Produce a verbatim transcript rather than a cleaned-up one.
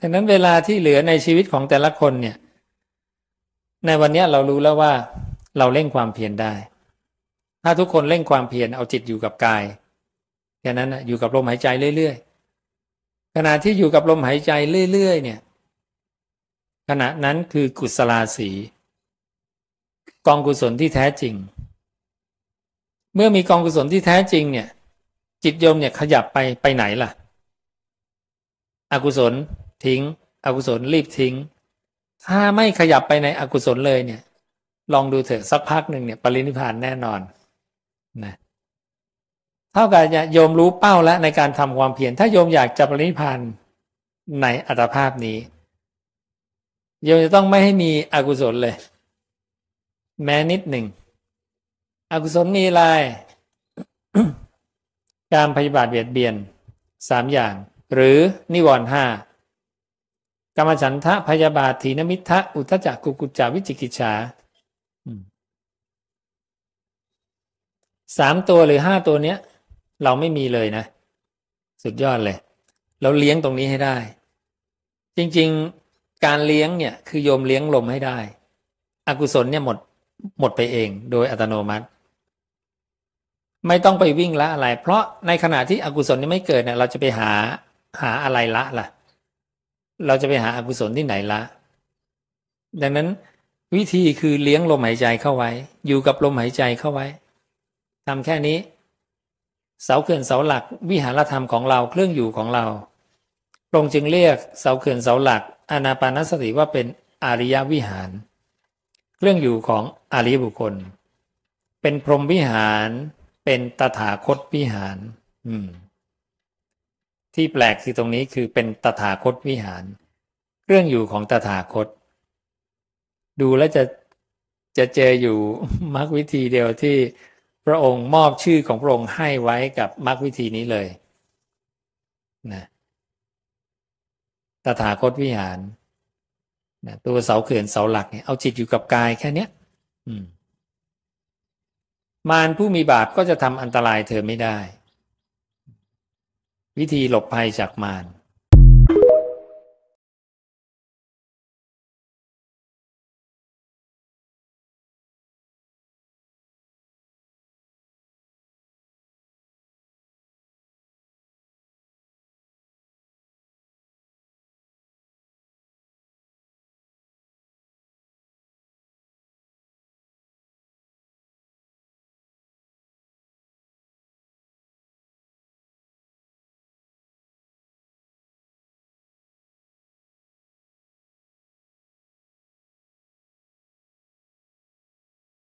ดังนั้นเวลาที่เหลือในชีวิตของแต่ละคนเนี่ยในวันนี้เรารู้แล้วว่าเราเร่งความเพียรได้ถ้าทุกคนเร่งความเพียรเอาจิตอยู่กับกายแค่นั้นนะอยู่กับลมหายใจเรื่อยๆขณะที่อยู่กับลมหายใจเรื่อยๆเนี่ยขณะนั้นคือกุศลาสีกองกุศลที่แท้จริงเมื่อมีกองกุศลที่แท้จริงเนี่ยจิตโยมเนี่ยขยับไปไปไหนล่ะอกุศลทิ้งอกุศลรีบทิ้งถ้าไม่ขยับไปในอกุศลเลยเนี่ยลองดูเถอะสักพักหนึ่งเนี่ยปรินิพพานแน่นอนนะเท่ากับโยมรู้เป้าแล้วในการทำความเพียรถ้าโยมอยากจะปรินิพพานในอัตภาพนี้โยมจะต้องไม่ให้มีอกุศลเลยแม้นิดหนึ่งอกุศลมีอะไร การพยาบาทเบียดเบียนสามอย่างหรือนิวรณ์ห้ากามฉันทะพยาบาทถีนมิทธะอุทธัจจะกุกุจจาวิจิกิจฉาสามตัวหรือห้าตัวเนี้ยเราไม่มีเลยนะสุดยอดเลยเราเลี้ยงตรงนี้ให้ได้จริงๆการเลี้ยงเนี่ยคือโยมเลี้ยงลมให้ได้อกุศลเนี่ยหมดหมดไปเองโดยอัตโนมัติไม่ต้องไปวิ่งละอะไรเพราะในขณะที่อกุศลนี้ไม่เกิดเนี่ยเราจะไปหาหาอะไรละล่ะเราจะไปหาอกุศลที่ไหนละดังนั้นวิธีคือเลี้ยงลมหายใจเข้าไว้อยู่กับลมหายใจเข้าไว้ทำแค่นี้เสาเขื่อนเสาหลักวิหารธรรมของเราเครื่องอยู่ของเราพระองค์จึงเรียกเสาเขื่อนเสาหลักอานาปานสติว่าเป็นอริยวิหารเครื่องอยู่ของอริยบุคคลเป็นพรหมวิหารเป็นตถาคตวิหารอืมที่แปลกคือตรงนี้คือเป็นตถาคตวิหารเครื่องอยู่ของตถาคตดูแล้วจะจะเจออยู่มรรควิธีเดียวที่พระองค์มอบชื่อของพระองค์ให้ไว้กับมรรควิธีนี้เลยนะตถาคตวิหารนะตัวเสาเขื่อนเสาหลักเนี่ยเอาจิตอยู่กับกายแค่เนี้ยอืมมารผู้มีบาปก็จะทำอันตรายเธอไม่ได้วิธีหลบภัยจากมาร